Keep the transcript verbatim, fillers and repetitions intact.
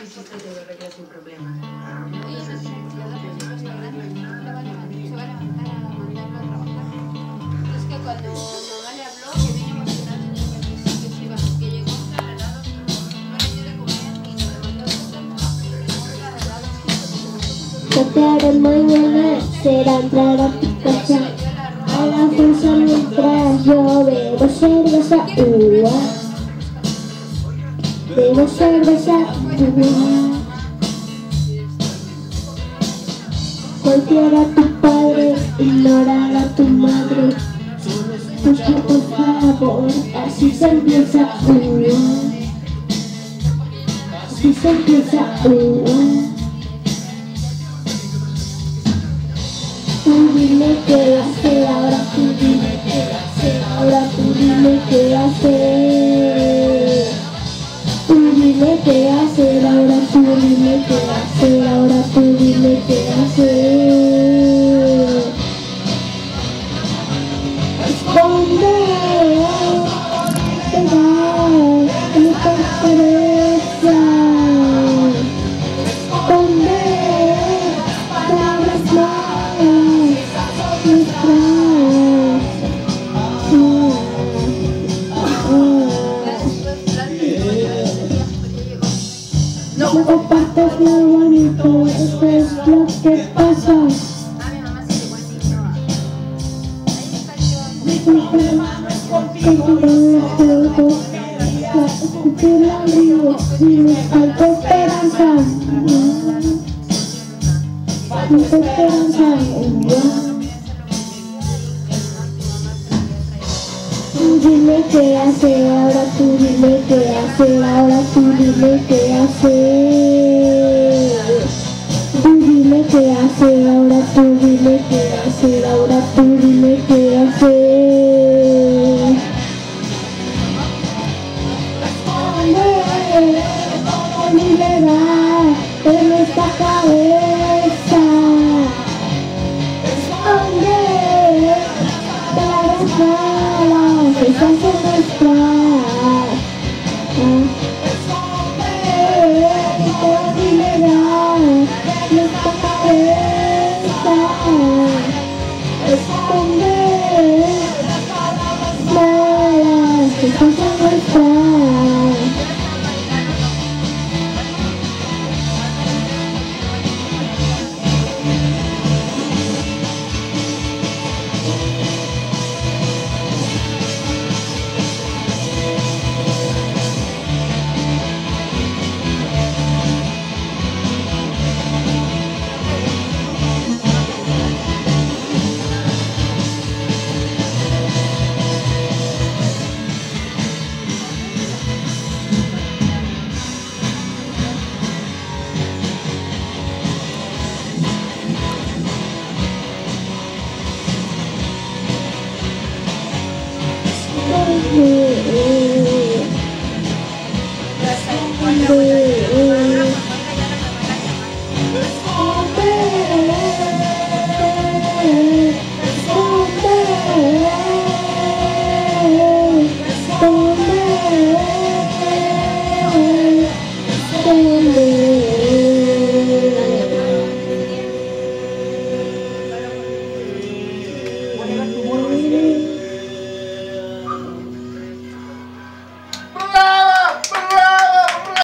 chiste y te lo arreglas sin problema. Es que cuando mamá le habló, que vino emocionada y ella que sí, que se iba, que llegó un carrelado, no le dio de comer y nos levantó un carrelado. Tocarán mañana, será entrar a tu casa. A la fuerza mientras yo bebo cerveza, uva. Bebo cerveza, uva. Golpear a tu padre, ignorar a tu madre. Escucha por favor, así se empieza, uva. Así se empieza, uva. Tú dime qué hacer, ahora tú dime qué hacer, ahora tú dime qué hacer. Tú dime qué hacer, ahora tú dime qué hacer, ahora tú dime qué hacer. Responde, te da, no te interesa. Responde, palabras malas, nuestras. No compartas lo bonito, esto es lo que pasa. Ah, mi mamá se llegó y dijo, ahí está yo. Con tu juego, escupir al río, si me falta esperanza. No te esperanza. Tú dime qué hacer, ahora tú dime qué hacer, ahora tú dime qué hacer. Tú dime qué hacer, ahora tú dime qué hacer, ahora tú dime qué hacer. Responde, todo liberar en esta cabeza. Responde, palabras malas, esas son nuestras. Responde, todo liberar en esta cabeza. Responde, palabras malas, esas son nuestras. Responde,